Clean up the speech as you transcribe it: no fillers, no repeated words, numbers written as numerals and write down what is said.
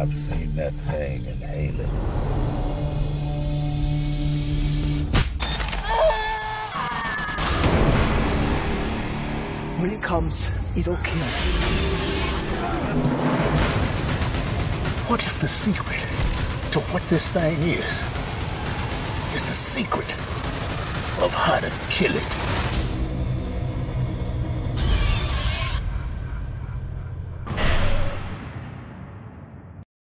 I've seen that thing inhale it. When it comes, it'll kill. What if the secret to what this thing is the secret of how to kill it?